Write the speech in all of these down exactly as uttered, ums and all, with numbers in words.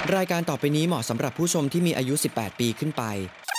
รายการต่อไปนี้เหมาะสำหรับผู้ชมที่มีอายุสิบแปดปีขึ้นไป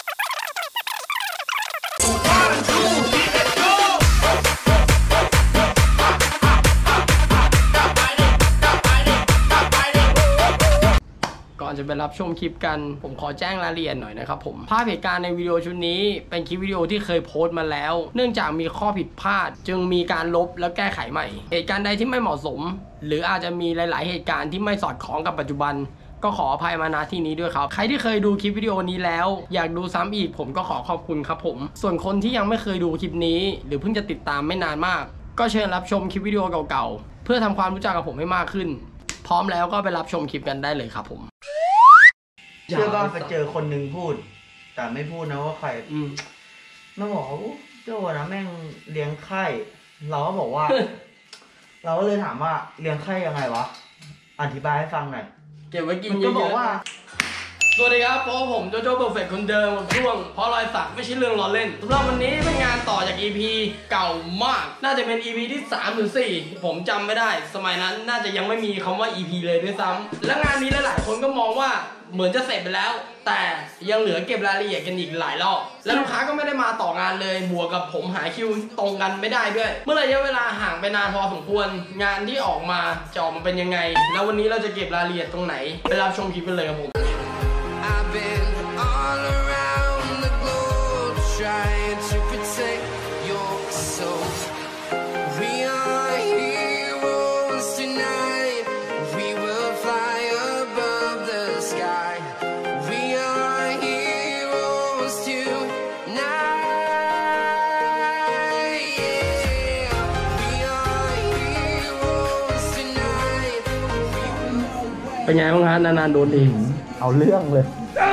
ก่อนจะไปรับชมคลิปกันผมขอแจ้งรายละเอียดหน่อยนะครับผมภาพเหตุการณ์ในวิดีโอชุดนี้เป็นคลิปวิดีโอที่เคยโพสต์มาแล้วเนื่องจากมีข้อผิดพลาดจึงมีการลบและแก้ไขใหม่เหตุการณ์ใดที่ไม่เหมาะสมหรืออาจจะมีหลายๆเหตุการณ์ที่ไม่สอดคล้องกับปัจจุบันก็ขออภัยมาณที่นี้ด้วยครับใครที่เคยดูคลิปวิดีโอนี้แล้วอยากดูซ้ำอีกผมก็ขอขอบคุณครับผมส่วนคนที่ยังไม่เคยดูคลิปนี้หรือเพิ่งจะติดตามไม่นานมากก็เชิญรับชมคลิปวิดีโอเก่าๆเพื่อทำความรู้จักกับผมให้มากขึ้นพร้อมแล้วก็ไปรับชมคลิปกันได้เลยครับผมเชื่อว่าไปเจอคนหนึ่งพูดแต่ไม่พูดนะว่าใครอืมมาบอกว่าเจ้านะแม่งเลี้ยงไข่เราก็บอกว่า เราก็เลยถามว่าเลี้ยงไข่ยังไงวะอธิบายให้ฟังหน่อยเก็บไว้กินเยอะๆก็บอกว่าสวัสดีครับเพราะผมโจโจ้เพอร์เฟคคนเดิมช่วงเพราะรอยสักไม่ใช่เรื่องล้อเล่นสำหรับวันนี้เป็นงานต่อจาก อี พี เก่ามากน่าจะเป็น อี พี ที่สามหรือสี่ผมจำไม่ได้สมัยนั้นน่าจะยังไม่มีคำว่า อี พี เลยด้วยซ้ำและงานนี้หลายๆคนก็มองว่าเหมือนจะเสร็จไปแล้วแต่ยังเหลือเก็บรายละเอียดกันอีกหลายรอบและลูกค้าก็ไม่ได้มาต่องานเลยบวกกับผมหาคิวตรงกันไม่ได้ด้วยเมื่อระยะเวลาห่างไปนานพอสมควรงานที่ออกมาจะออกมาเป็นยังไงแล้ววันนี้เราจะเก็บรายละเอียดตรงไหนไปรับชมคลิปกันเลยครับผมเป็นไงบ้างฮะนานๆโดนดีเอาเรื่องเลย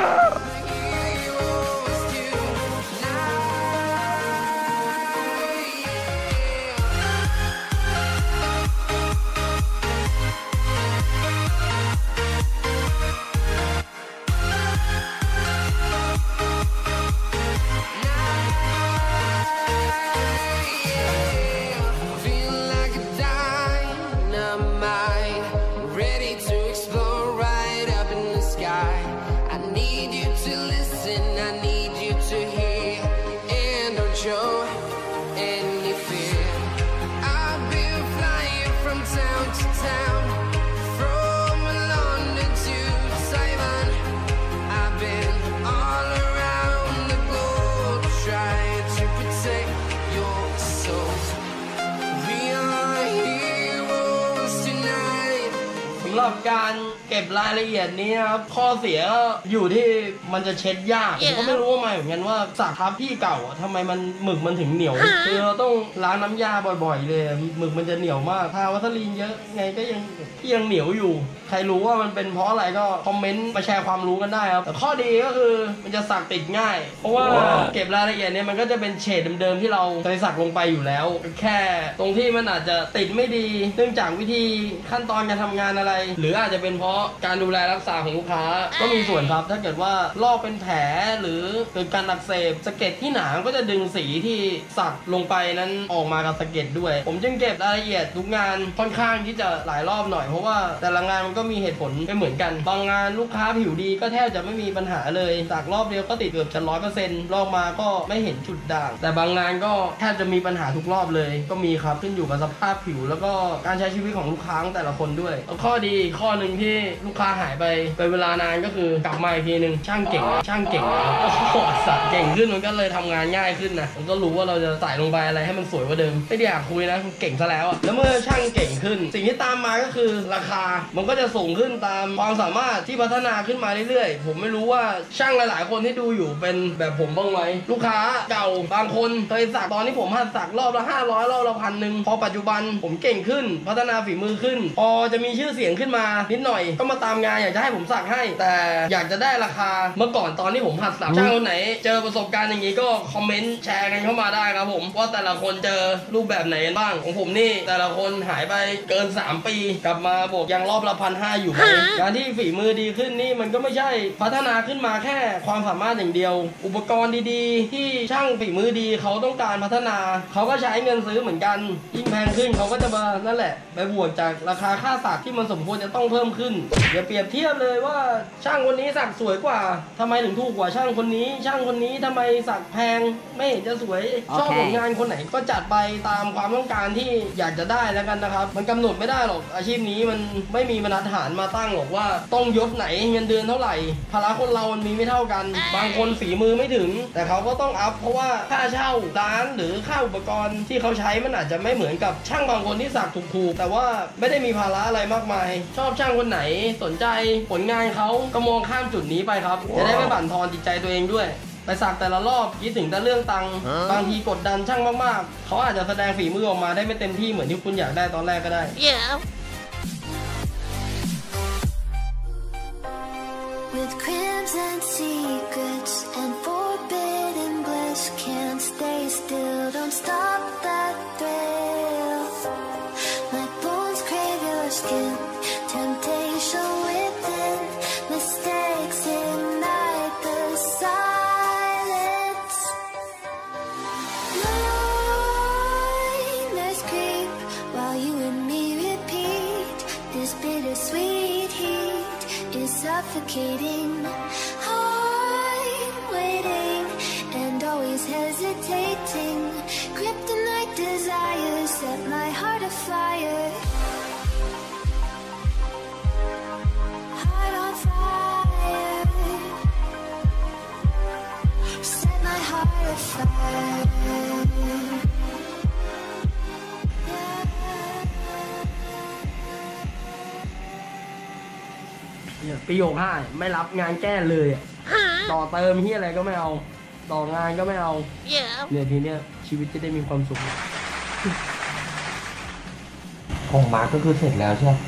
สำหรับการเก็บรายละเอียดนี้นะครับข้อเสียอยู่ที่มันจะเช็ดยากผมก็ไม่รู้ว่ามาเหมือนกันว่าสักทับที่เก่าทำไมมันหมึกมันถึงเหนียวคือเราต้องล้างน้ำยาบ่อยๆเลยหมึกมันจะเหนียวมากทาวัสลีนเยอะไงก็ยังยังเหนียวอยู่ใครรู้ว่ามันเป็นเพราะอะไรก็คอมเมนต์มาแชร์ความรู้กันได้ครับแต่ข้อดีก็คือมันจะสักติดง่ายเพราะว่าเก็บรายละเอียดเนี่ยมันก็จะเป็นเฉดเดิมๆที่เราเคยสักลงไปอยู่แล้วแค่ตรงที่มันอาจจะติดไม่ดีเนื่องจากวิธีขั้นตอนการทำงานอะไรหรืออาจจะเป็นเพราะการดูแลรักษาของลูกค้าก็มีส่วนครับถ้าเกิดว่าลอกเป็นแผลหรือเกิดการอักเสบสะเก็ดที่หนาก็จะดึงสีที่สักลงไปนั้นออกมากับสะเก็ดด้วยผมจึงเก็บรายละเอียดทุกงานค่อนข้างที่จะหลายรอบหน่อยเพราะว่าแต่ละงานมันก็มีเหตุผลไม่เหมือนกันบางงานลูกค้าผิวดีก็แทบจะไม่มีปัญหาเลยสักรอบเดียวก็ติดเกือบจะร้อยเปอร์เซ็นต์ลอกมาก็ไม่เห็นจุดด่างแต่บางงานก็แทบจะมีปัญหาทุกรอบเลยก็มีครับขึ้นอยู่กับสภาพผิวแล้วก็การใช้ชีวิตของลูกค้าแต่ละคนด้วยข้อดีข้อหนึ่งที่ลูกค้าหายไปเป็นเวลานานก็คือกลับมาอีกทีหนึ่งช่างเก่งช่างเก่งโอ้โหสักเก่งขึ้นมันก็เลยทำงานง่ายขึ้นนะมันก็รู้ว่าเราจะใส่ลงไปอะไรให้มันสวยกว่าเดิมไม่ได้อยากคุยนะเก่งซะแล้วอะแล้วเมื่อช่างเก่งขึ้นสิ่งที่ตามมาก็คือราคามันก็จะสูงขึ้นตามความสามารถที่พัฒนาขึ้นมาเรื่อยๆผมไม่รู้ว่าช่างหลายๆคนที่ดูอยู่เป็นแบบผมบ้างไหมลูกค้าเก่าบางคนเคยสักตอนที่ผมหัดสักรอบละห้าร้อยรอบละพันหนึ่งพอปัจจุบันผมเก่งขึ้นพัฒนาฝีมือขึ้นพอจะมีชื่อเสียงขึ้นมานิดหน่อยก็มาตามงานอยากจะให้ผมสักให้แต่อยากจะได้ราคาเมื่อก่อนตอนที่ผมหัดสักช่างคนไหนเจอประสบการณ์อย่างนี้ก็คอมเมนต์แชร์กันเข้ามาได้ครับผมว่าแต่ละคนเจอรูปแบบไหนบ้างของผมนี่แต่ละคนหายไปเกินสามปีกลับมาบอกยังรอบละพันห้าอยู่ไหมการที่ฝีมือดีขึ้นนี่มันก็ไม่ใช่พัฒนาขึ้นมาแค่ความสามารถอย่างเดียวอุปกรณ์ดีๆที่ช่างฝีมือดีเขาต้องการพัฒนาเขาก็ใช้เงินซื้อเหมือนกันยิ่งแพงขึ้นเขาก็จะมานั่นแหละไปบวกจากราคาค่าสักที่มันสมควรควรจะต้องเพิ่มขึ้นอย่าเปรียบเทียบเลยว่าช่างคนนี้สักสวยกว่าทำไมถึงถูกกว่าช่างคนนี้ช่างคนนี้ทำไมสักแพงไม่เห็นจะสวย okay. ชอบผลงานคนไหนก็จัดไปตามความต้องการที่อยากจะได้แล้วกันนะครับมันกำหนดไม่ได้หรอกอาชีพนี้มันไม่มีบรรทัดฐานมาตั้งหรอกว่าต้องยศไหนเงินเดือนเท่าไหร่ภาระคนเรามันมีไม่เท่ากันบางคนฝีมือไม่ถึงแต่เขาก็ต้องอัพเพราะว่าค่าเช่าร้านหรือค่าอุปกรณ์ที่เขาใช้มันอาจจะไม่เหมือนกับช่างบางคนที่สักถูกๆแต่ว่าไม่ได้มีภาระอะไรมากมายชอบช่างคนไหนสนใจผลงานเขาก็มองข้ามจุดนี้ไปครับ wow. จะได้ไม่บั่นทอนจิตใจตัวเองด้วยไปสักแต่ละรอบคิดถึงแต่เรื่องตังค์ huh? บางทีกดดันช่างมากๆเขาอาจจะแสดงฝีมือออกมาได้ไม่เต็มที่เหมือนที่คุณอยากได้ตอนแรกก็ได้ yeah. With crimes and secrets and forbidden bliss, can't stay still, don't stop that thrill. My bones crave your skin, temptation within, mistakes ignite the silence. Nightmares creep while you and me repeat this bittersweet heat is suffocating. I'm waiting and always hesitating. Kryptonite desires set my heart afire. Heart on fire. Set my heart afire. ประโยคห้าไม่รับงานแก้เลยต่อเติมที่อะไรก็ไม่เอาต่องานก็ไม่เอา yeah. เนี่ยทีเนี้ยชีวิตจะได้มีความสุขของมาร์กก็คือเสร็จแล้วใช่ไหม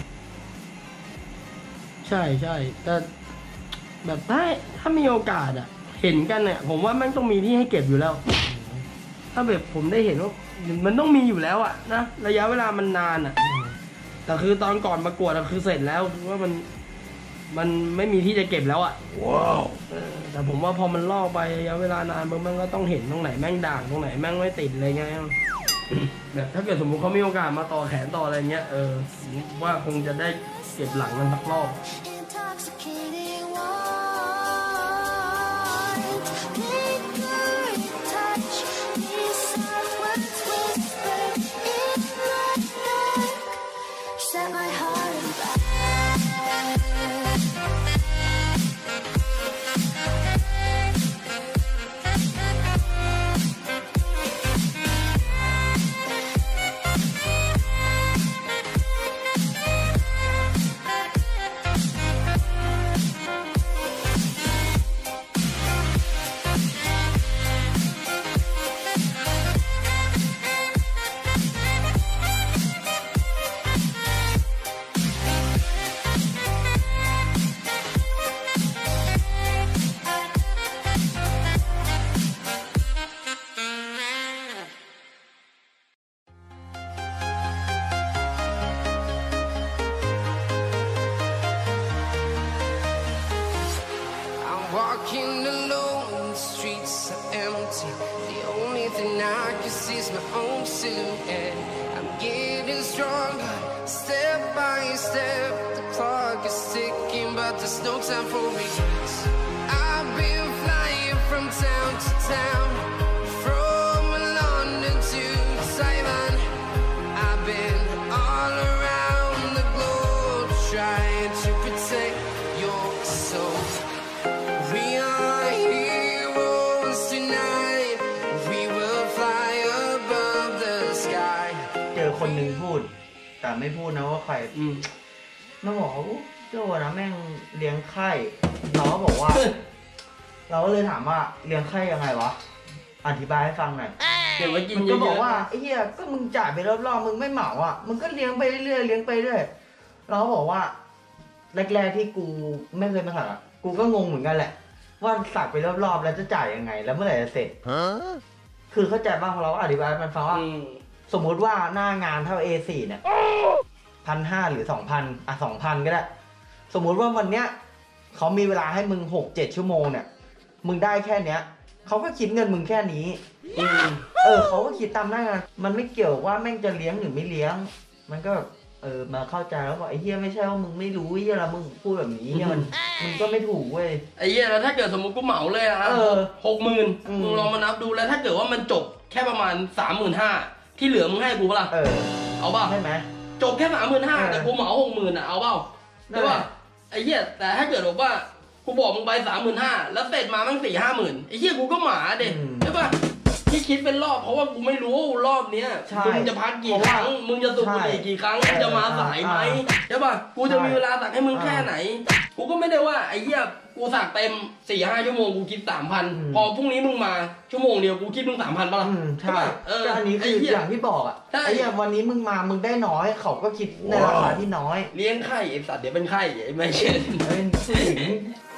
ใช่ใช่แต่แบบถ้าถ้ามีโอกาสอ่ะเห็นกันเนี่ยผมว่ามันต้องมีที่ให้เก็บอยู่แล้วถ้าแบบผมได้เห็นว่ามันต้องมีอยู่แล้วอ่ะนะระยะเวลามันนานอ่ะแต่คือตอนก่อนประกวดคือเสร็จแล้วคือว่ามันมันไม่มีที่จะเก็บแล้วอ่ะว้าวแต่ผมว่าพอมันลอกไประยะเวลานานมันก็ต้องเห็นตรงไหนแม่งด่างตรงไหนแม่งไม่ติดอะไรเงี้ยแบบถ้าเกิดสมมุติเขามีโอกาสมาต่อแขนต่ออะไรเงี้ยเออว่าคงจะได้เก็บหลังมันสักรอบ Walking alone, the streets are empty. The only thing I can see is my own silhouette. I'm getting stronger, step by step. The clock is ticking, but there's no time for regrets. I've been flying from town to town, from London to Taiwan. I've been all around the globe, trying to protect your soul. We are heroes tonight. We will fly above the sky. เจอคนหนึ่งพูดแต่ไม่พูดนะว่าใครมาบอกว่าเจ้านะแม่งเลี้ยงไข่เราก็บอกว่า เราก็เลยถามว่าเลี้ยงไข่ยังไงวะอธิบายให้ฟังหน่อยเก็บไว้กินมันก็บอกว่าไอ้เหี้ยก็มึงจ่ายไปรอบๆมึงไม่เหมาอ่ะมึงก็เลี้ยงไปเรื่อยๆเลี้ยงไปเรื่อยเราก็บอกว่าแรกๆที่กูไม่เคยมาสักอ่ะกูก็งงเหมือนกันแหละว่าสักไปรอบๆแล้วจะจ่ายยังไงแล้วเมื่อไหร่จะเสร็จคือเข้าใจบ้างเราก็อธิบายมันฟังว่าสมมุติว่าหน้างานเท่า เอ โฟร์ เนี่ยพันห้าหรือสองพันอ่ะสองพันก็ได้สมมุติว่าวันเนี้ยเขามีเวลาให้มึงหกเจ็ดชั่วโมงเนี่ยมึงได้แค่เนี้ยเขาก็คิดเงินมึงแค่นี้เออเขาก็คิดตามหน้างานมันไม่เกี่ยวว่าแม่งจะเลี้ยงหรือไม่เลี้ยงมันก็เออมาเข้าใจแล้วว่าไอ้เหี้ยไม่ใช่ว่ามึงไม่รู้ไอ้เหี้ยแล้วมึงพูดแบบนี้เนี่ยมันมันก็ไม่ถูกเว้ยไอ้เหี้ยแล้วถ้าเกิดสมมติกูเหมาเลยนะหกหมื่นมึงลองมานับดูแล้วถ้าเกิดว่ามันจบแค่ประมาณสามหมื่นห้าที่เหลือมึงให้กูเปล่าเออเอาเปล่าใช่ไหมจบแค่สามหมื่นห้าแต่กูเหมาหกหมื่นอ่ะเอาเปล่าใช่ป่ะไอ้เหี้ยแต่ถ้าเกิดว่ากูบอกมึงไปสามหมื่นห้าแล้วเสร็จมาตั้งสี่ห้าหมื่นไอ้เหี้ยกูก็หมาเด็กใช่ป่ะที่คิดเป็นรอบเพราะว่ากูไม่รู้รอบเนี้ยมึงจะพักกี่ครั้งมึงจะสูบบุหรี่กี่ครั้งมึงจะมาสายไหมใช่ป่ะกูจะมีเวลาสักให้มึงแค่ไหนกูก็ไม่ได้ว่าไอ้เหี้ยกูสักเต็มสี่ห้าชั่วโมงกูคิดสามพันพอพรุ่งนี้มึงมาชั่วโมงเดียวกูคิดมึงสามพันป่ะล่ะใช่เอออันนี้คืออย่างที่บอกอ่ะไอ้เหี้ยวันนี้มึงมามึงได้น้อยเขาก็คิดในราคาที่น้อยเลี้ยงไข่ไอ้สัตว์เดี๋ยวเป็นไข่ไม่ใช่เป็นผู้หญิง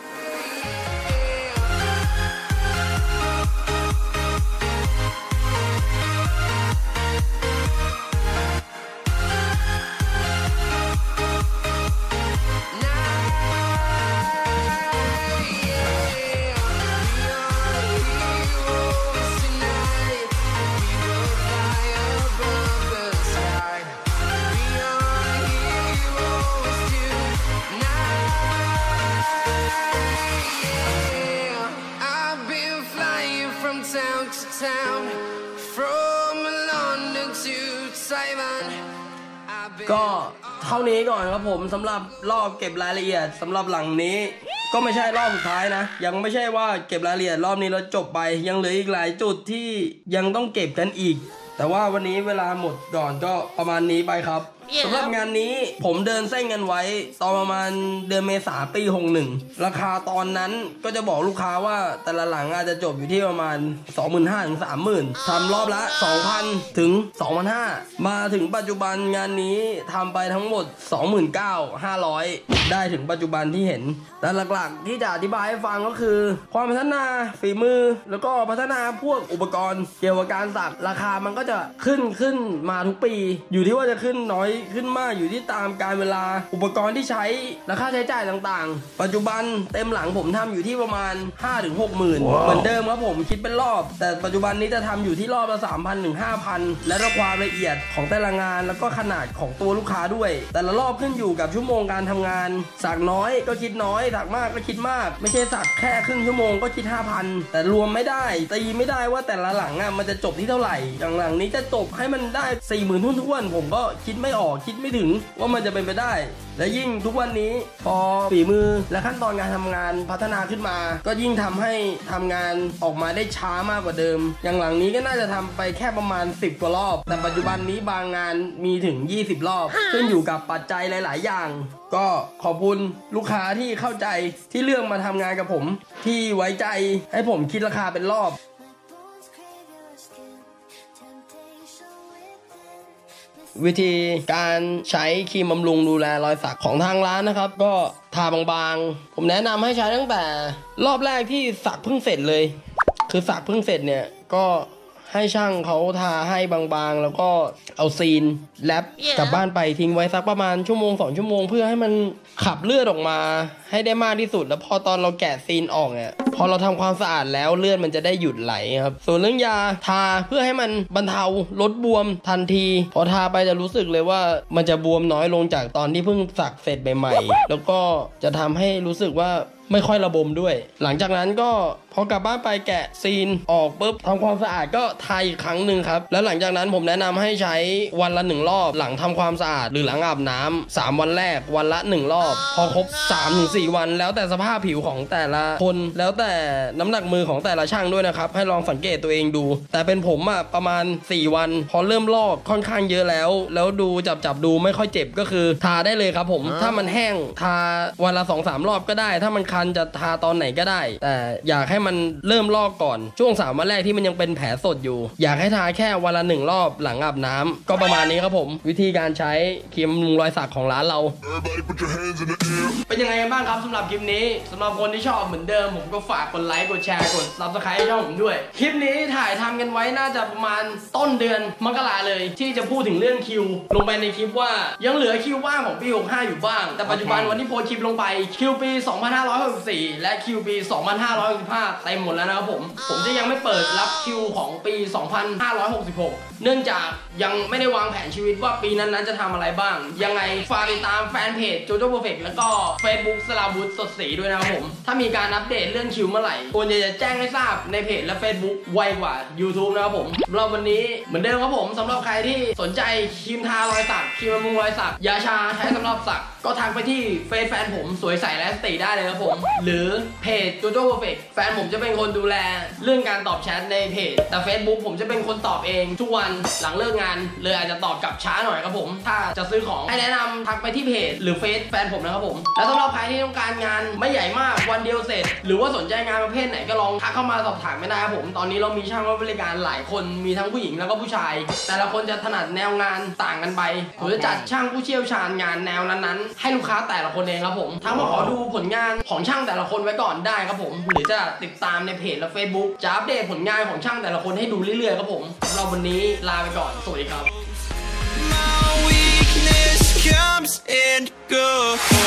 ก็เท่านี้ก่อนครับผมสำหรับรอบเก็บรายละเอียดสำหรับหลังนี้ก็ไม่ใช่รอบสุดท้ายนะยังไม่ใช่ว่าเก็บรายละเอียดรอบนี้แล้วจบไปยังเหลืออีกหลายจุดที่ยังต้องเก็บกันอีกแต่ว่าวันนี้เวลาหมดก่อนก็ประมาณนี้ไปครับสำหรับงานนี้ผมเดินเส้นกันไว้ตอนประมาณเดือนเมษาปีหกสิบเอ็ดราคาตอนนั้นก็จะบอกลูกค้าว่าแต่ละหลังอาจจะจบอยู่ที่ประมาณ สองหมื่นห้าพัน ถึง สามหมื่น ทำรอบละ สองพัน ถึง สองพันห้าร้อย มาถึงปัจจุบันงานนี้ทำไปทั้งหมด สองหมื่นเก้าพันห้าร้อย ได้ถึงปัจจุบันที่เห็นและหลักๆที่จะอธิบายให้ฟังก็คือความพัฒนาฝีมือแล้วก็พัฒนาพวกอุปกรณ์เกี่ยวกับการสักราคามันก็จะขึ้นขึ้นมาทุกปีอยู่ที่ว่าจะขึ้นน้อยขึ้นมากอยู่ที่ตามการเวลาอุปกรณ์ที่ใช้และค่าใช้จ่ายต่างๆปัจจุบันเต็มหลังผมทำอยู่ที่ประมาณ ห้าถึงหกหมื่น wow. เหมือนเดิมครับผมคิดเป็นรอบแต่ปัจจุบันนี้จะทำอยู่ที่รอบละ สามพัน ถึง ห้าพัน และความละเอียดของแต่ละงานแล้วก็ขนาดของตัวลูกค้าด้วยแต่ละรอบขึ้นอยู่กับชั่วโมงการทำงานสักน้อยก็คิดน้อยสักมากก็คิดมากไม่ใช่สักแค่ครึ่งชั่วโมงก็คิด ห้าพัน แต่รวมไม่ได้ตีไม่ได้ว่าแต่ละหลังอ่ะมันจะจบที่เท่าไหร่อย่างหลังนี้จะจบให้มันได้ สี่หมื่น ทุ่นทุกวันผมก็คิดไม่ออกคิดไม่ถึงว่ามันจะเป็นไปได้และยิ่งทุกวันนี้พอฝีมือและขั้นตอนการทำงานพัฒนาขึ้นมาก็ยิ่งทำให้ทำงานออกมาได้ช้ามากกว่าเดิมอย่างหลังนี้ก็น่าจะทำไปแค่ประมาณสิบกว่ารอบแต่ปัจจุบันนี้บางงานมีถึงยี่สิบรอบขึ้นอยู่กับปัจจัยหลายๆอย่างก็ขอบคุณลูกค้าที่เข้าใจที่เลือกมาทำงานกับผมที่ไว้ใจให้ผมคิดราคาเป็นรอบวิธีการใช้ครีมบำรุงดูแลรอยสักของทางร้านนะครับก็ทาบางๆผมแนะนำให้ใช้ตั้งแต่รอบแรกที่สักเพิ่งเสร็จเลยคือสักเพิ่งเสร็จเนี่ยก็ให้ช่างเขาทาให้บางๆแล้วก็เอาซีนแรปกลับบ้านไปทิ้งไว้สักประมาณชั่วโมงสองชั่วโมงเพื่อให้มันขับเลือดออกมาให้ได้มากที่สุดแล้วพอตอนเราแกะซีนออกเนี่ยพอเราทำความสะอาดแล้วเลือดมันจะได้หยุดไหลครับส่วนเรื่องยาทาเพื่อให้มันบรรเทาลดบวมทันทีพอทาไปจะรู้สึกเลยว่ามันจะบวมน้อยลงจากตอนที่เพิ่งสักเสร็จใหม่ๆแล้วก็จะทำให้รู้สึกว่าไม่ค่อยระบมด้วยหลังจากนั้นก็พอกลับบ้านไปแกะซีนออกปุ๊บทำความสะอาดก็ทาอีกครั้งหนึ่งครับแล้วหลังจากนั้นผมแนะนำให้ใช้วันละหนึ่งรอบหลังทำความสะอาดหรือหลังอาบน้ำสามวันแรกวันละหนึ่งรอบพอครบ สามถึงสี่ วันแล้วแต่สภาพผิวของแต่ละคนแล้วแต่น้ำหนักมือของแต่ละช่างด้วยนะครับให้ลองสังเกตตัวเองดูแต่เป็นผมอะประมาณสี่วันพอเริ่มลอกค่อนข้างเยอะแล้วแล้วดูจับจับดูไม่ค่อยเจ็บก็คือทาได้เลยครับผมถ้ามันแห้งทาวันละ สองสาม รอบก็ได้ถ้ามันคันจะทาตอนไหนก็ได้แต่อยากให้มันเริ่มลอกก่อนช่วงสามวันแรกที่มันยังเป็นแผลสดอยู่อยากให้ทาแค่วันละหนึ่งรอบหลังอาบน้ำก็ประมาณนี้ครับผมวิธีการใช้ครีมบำรุงรอยสักของร้านเราเป็นยังไงกันบ้างครับสำหรับคลิปนี้สำหรับคนที่ชอบเหมือนเดิมผมก็ฝากกดไลค์กดแชร์กด ซับสไครบ์ ให้ช่องผมด้วยคลิปนี้ถ่ายทำกันไว้น่าจะประมาณต้นเดือนมกราเลยที่จะพูดถึงเรื่องคิวลงไปในคลิปว่ายังเหลือคิวว่างของปีหกสิบห้าอยู่บ้างแต่ปัจจุบันวันที่โพสคลิปลงไปคิวปีสองพันห้าร้อยหกสิบสี่และคิวปีสองพันห้าร้อยหกสิบห้าเต็มหมดแล้วนะครับผมผมจะยังไม่เปิดรับคิวของปีสองพันห้าร้อยหกสิบหกเนื่องจากยังไม่ได้วางแผนชีวิตว่าปีนั้นๆจะทำอะไรบ้างยังไงฝากติดตามแฟนเพจ JoJo Perfect แล้วก็ Facebook สลาวุธสดศรีด้วยนะครับผมถ้ามีการอัปเดตเรื่องคิวเมื่อไหร่ควรจะแจ้งให้ทราบในเพจและ Facebook ไวกว่า YouTube นะครับผมเราวันนี้เหมือนเดิมครับผมสำหรับใครที่สนใจครีมทารอยสักครีมบำรุงรอยสักยาชาใช้สำหรับสักก็ทักไปที่เฟซแฟนผมสวยใสและสติได้เลยครับผมหรือเพจ JoJo Perfect แฟนผมจะเป็นคนดูแลเรื่องการตอบแชทในเพจแต่ Facebook ผมจะเป็นคนตอบเองทุกวันหลังเลิกงานเลยอาจจะตอบกลับช้าหน่อยครับผมถ้าจะซื้อของให้แนะนำทักไปที่เพจหรือเฟซแฟนผมนะครับผมแล้วสำหรับใครที่ต้องการงานไม่ใหญ่มากวันเดียวเสร็จหรือว่าสนใจงานประเภทไหนก็ลองทักเข้ามาสอบถามไม่ได้ครับผมตอนนี้เรามีช่างบริการหลายคนมีทั้งผู้หญิงแล้วก็ผู้ชายแต่ละคนจะถนัดแนวงานต่างกันไปผมจะจัดช่างผู้เชี่ยวชาญงานแนวนั้นๆให้ลูกค้าแต่ละคนเองครับผมทั้งมาขอดูผลงานของช่างแต่ละคนไว้ก่อนได้ครับผมหรือจะติดตามในเพจและ Facebook จะอัปเดตผลงานของช่างแต่ละคนให้ดูเรื่อยๆครับผมเราวันนี้ลาไปก่อนสวัสดีครับ My weakness comes and goes